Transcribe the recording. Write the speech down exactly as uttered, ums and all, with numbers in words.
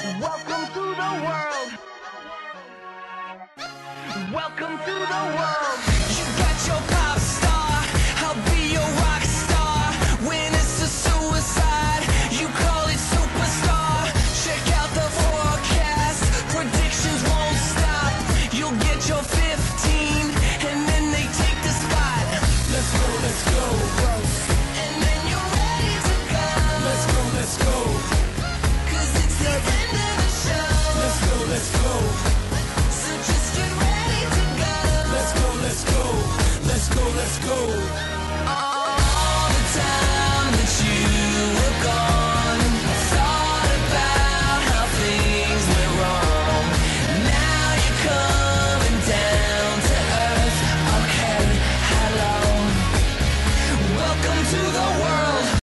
Welcome to the world. Welcome to the world. You got your pop star, I'll be your rock star. When it's a suicide, you call it superstar. Check out the forecast, predictions won't stop. You'll get your fifteen, and then they take the spot. Let's go, let's go. And then you're ready to go. Let's go, let's go. Cause it's the end of the show. Let's go, let's go. So just get ready to go. Let's go, let's go. Let's go, let's go.